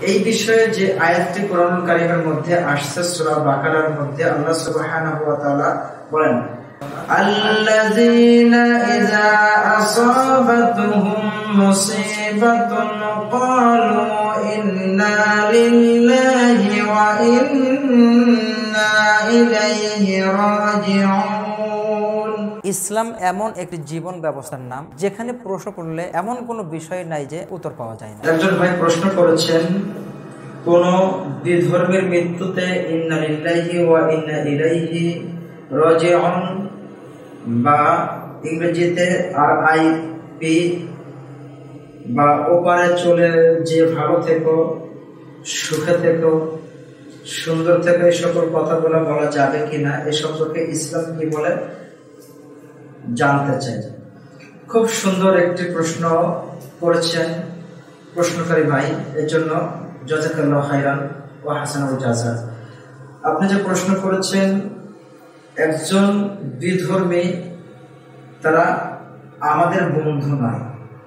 এই বিষয়ে যে আয়াতটি কোরআনুল কারীমের মধ্যে আসছে সূরা বাকারার মধ্যে আল্লাহ সুবহানাহু ওয়া তাআলা বলেন, আল্লাযীনা ইযা আসাবাতুহুম মুসিবাতুন ক্বালু ইন্না লিল্লাহি ওয়া ইন্না ইলাইহি রাজিউন। ইসলাম এমন একটি জীবন ব্যবস্থার নাম যেখানে প্রশ্ন করলে এমন কোনো বিষয় নাই যে উত্তর পাওয়া যায় না। একজন ভাই প্রশ্ন করেছেন, কোন বিধর্মের মৃত্যুতে ইন্না লিল্লাহি ওয়া ইন্না ইলাইহি রাজিউন বা ইংরেজিতে RIP বা ওপারে চলে যে ভালো থেকো, সুখে থেকো, সুন্দর থেকো, এই সকল কথাগুলো বলা যাবে কিনা এ সম্পর্কে ইসলাম কি বলে জানতে চাই। খুব সুন্দর একটি প্রশ্ন করেছেন প্রশ্নকারী ভাই, এর জন্য জাযাকাল্লাহু খাইরান ওয়া হাসানাল জাযা। আপনি যে প্রশ্ন করেছেন, একজন বিধর্মী তারা আমাদের বন্ধু নয়,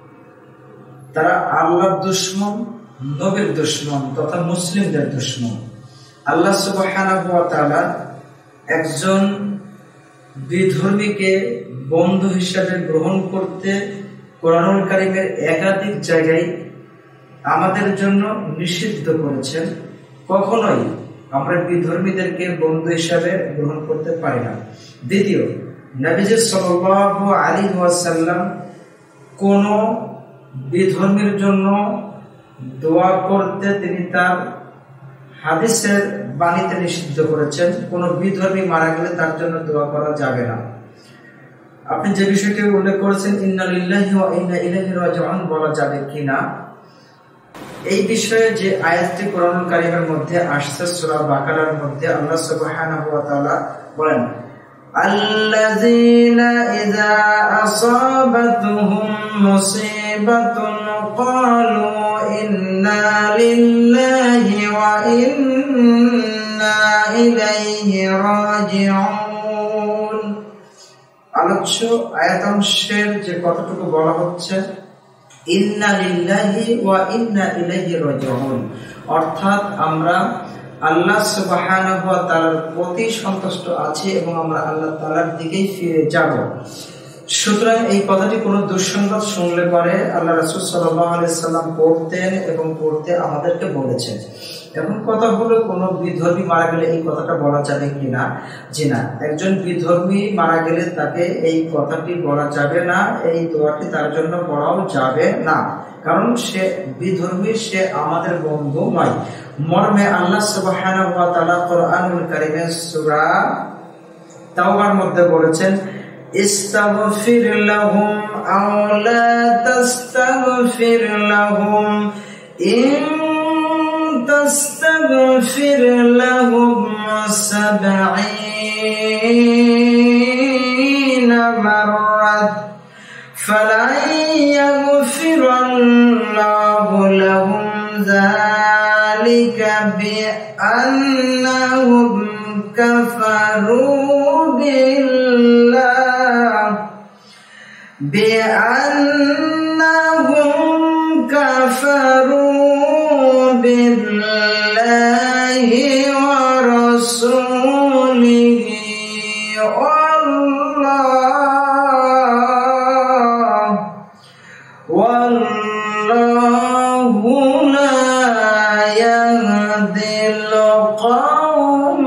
তারা আল্লাহর দুশমন, নবীর দুশমন তথা মুসলিমদের দুশমন। আল্লাহ সুবহানাহু ওয়া তাআলা একজন বিধর্মীকে বন্ধু হিসাবে গ্রহণ করতে কোরআনুল কারীমের একাধিক জায়গায় আমাদের জন্য নিষিদ্ধ করেছেন। কখনোই আমরা বিধর্মীদেরকে বন্ধু হিসাবে গ্রহণ করতে পারি না। দ্বিতীয়, নবীজি সাল্লাল্লাহু আলাইহি ওয়াসাল্লাম কোন বিধর্মীর জন্য দোয়া করতে তিনি তার হাদিসের বাণীতে নিষিদ্ধ করেছেন। কোন বিধর্মী মারা গেলে তার জন্য দোয়া করা যাবে না। আপনি যে বিষয়টি উল্লেখ করেছেন ইন্না লিল্লাহি ওয়া ইন্না ইলাইহি রাজিউন বলা যাবে কিনা, এই বিষয়ে যে আয়াতটি কোরআনুল কারীমের মধ্যে আসছে সূরা বাকারার মধ্যে আল্লাহ সুবহানাহু ওয়া তাআলা বলেন, আল্লাযীনা ইযা আসাবাতুহুম মুসিবাতুন ক্বালু ইন্না লিল্লাহি ওয়া ইন্না ইলাইহি রাজিউন। আলোচ্য আয়াতাংশের যে কতটুকু বলা হচ্ছে ইন্না লিল্লাহি ওয়া ইন্না ইলাইহি রাজিউন, অর্থাৎ আমরা আল্লাহ সুবহানাহু ওয়া তাআলার প্রতি সন্তুষ্ট আছি এবং আমরা আল্লাহ তাআলার দিকেই ফিরে যাব। সুতরাং এই কথাটি কোনো দুঃসংবাদ শুনলে পরে আল্লাহ রাসূল সাল্লাল্লাহু আলাইহি সাল্লাম পড়তেন এবং পড়তে আমাদেরকে বলেছেন। এখন কথা হলো, কোন বিধর্মী মারা গেলে এই কথাটা বলা যাবে কিনা? জি না, একজন বিধর্মী মারা গেলে তাকে এই কথাটি বলা যাবে না, এই দোয়াটি তার জন্য পড়াও যাবে না, কারণ সে বিধর্মী, সে আমাদের বন্ধু নয়। মর্মে আল্লাহ সুবহানাহু ওয়া তাআলা কোরআনুল কারীমের সূরা তাওবার মধ্যে বলেছেন, ইস্তাগফির লাহুম আও লা তাস্তাগফির লাহুম ইন তাস্তাগফির লাহুম ৭০ মাররাত ফালান ইয়াগফিরাল্লাহু লাহুম যালিকা বিআন্নাহুম কাফারু بأنهم كفروا بالله ورسوله والله لا يهدي القوم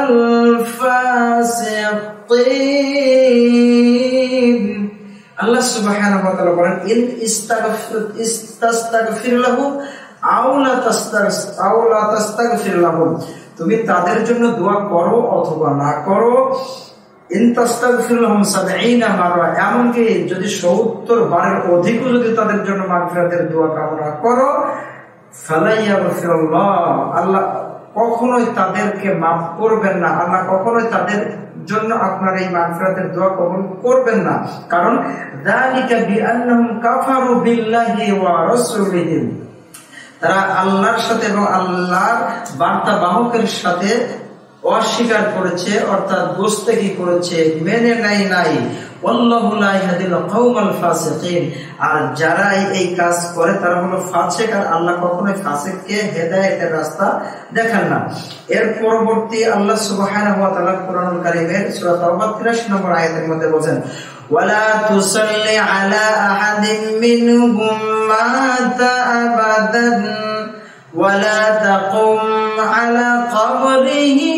الفاسقين। আল্লাহ সুবহানাহু ওয়া তাআলা বলেন, ইন ইস্তাগফির লাহুম আও লা তাস্তাগফির লাহুম, তুমি তাদের জন্য দোয়া করো অথবা না করো, ইন তাস্তাগফির লাহুম ৭০ মাররা, এমনকি যদি ৭০ বারের অধিকও যদি তাদের জন্য মাগফিরাতের দোয়া কামনা করো, ফালা ইয়াগফিরুল্লাহ, আল্লাহ কখনোই তাদেরকে মাফ করবেন না, আল্লাহ কখনোই তাদের জন্য আপনার এই মাগফিরাতের দোয়া কবুল করবেন না। কারণ যালিকা বিআন্নাহুম কাফারু বিল্লাহি ওয়া রাসূলিহি, তারা আল্লাহর সাথে এবং আল্লাহর বার্তা বাহকের সাথে অস্বীকার করেছে, অর্থাৎ গোস্তেকি করেছে, মেনে নেয় নাই। ওয়াল্লাহু লা ইয়াহদিল কওমাল ফাসিকিন, আর যারা এই কাজ করে তারা হলো ফাসিক, আর আল্লাহ কখনোই ফাসিককে হেদায়েতের রাস্তা দেখান না। এর পরবর্তী আল্লাহ সুবহানাহু ওয়া তাআলা কোরআনুল কারীমের সূরা তাওবা 83 নম্বর আয়াতের মধ্যে বলেন, ওয়ালা তুসাল্লি আলা আহাদিন মিনহুম মাতা আবাদান ওয়ালা তাকুম আলা কবরিহি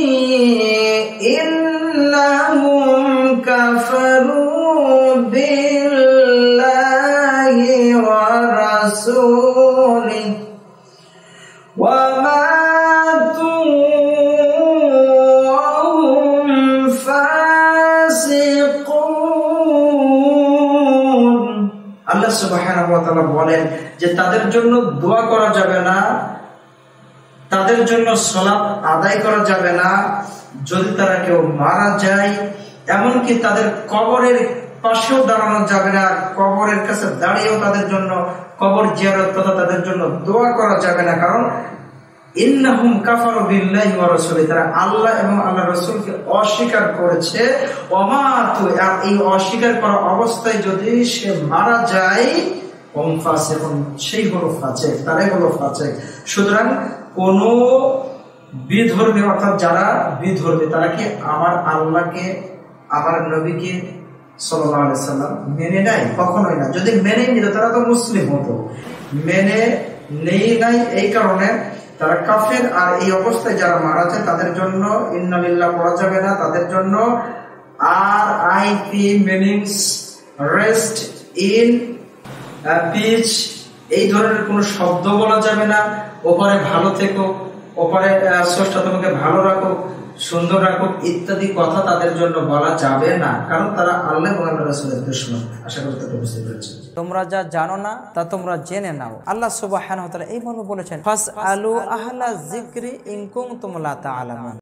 ইন্নাহুম কাফারু বিল্লাহি ওয়া রাসূলিহি ওয়া মাতু ওয়া হুম ফাসিকুন। আল্লাহ সুবহানাহু ওয়া তাআলা বলেন যে তাদের জন্য দোয়া করা যাবে না, তাদের জন্য সালাত আদায় করা যাবে না যদি তারা কেউ মারা যায়, এমনকি তাদের কবরের পাশেও দাঁড়ানো যাবে না, কবরের কাছে দাঁড়িয়েও তাদের জন্য কবর জিয়ারত তথা তাদের জন্য দোয়া করা যাবে না, কারণ ইন্নাহুম কাফারু বিল্লাহি ওয়া রাসূলিহি, তারা আল্লাহ এবং আল্লাহর রাসূলকে অস্বীকার করেছে। ওয়ামাতু, এই অস্বীকার করা অবস্থায় যদি সে মারা যায়, ওম ফাসিকুন, সেই হলো ফাসিক, তারাই হলো ফাসিক। সুতরাং কোন বিধর্মী, অর্থাৎ যারা বিধর্মী, তারা কি আমার আল্লাহকে, আমার নবীকে সাল্লাল্লাহু আলাইহি সাল্লাম মেনে নেয়? কখনোই না। যদি মেনে নিত তারা তো মুসলিম হতো, মেনে নেই নাই, এই কারণে তারা কাফের। আর এই অবস্থায় যারা মারা যায় তাদের জন্য ইন্না লিল্লাহ পড়া যাবে না, তাদের জন্য RIP meanings rest in peace, এই ধরনের কোন শব্দ বলা যাবে না। ওপরে ভালো থেকো, ওপরে স্রষ্টা তোমাকে ভালো রাখো, সুন্দর রাখো ইত্যাদি কথা তাদের জন্য বলা যাবে না, কারণ তারা আল্লাহ এবং আল্লাহর রাসূলের দুশমন। আশা করি তোমরা বুঝতে পেরেছো। তোমরা যা জানো না তা তোমরা জেনে নাও। আল্লাহ সুবহানাহু ওয়া তাআলা এইভাবে বলেছেন, ফাসআলু আহলা যিকরি ইন কুনতুম লা তা'লামুন।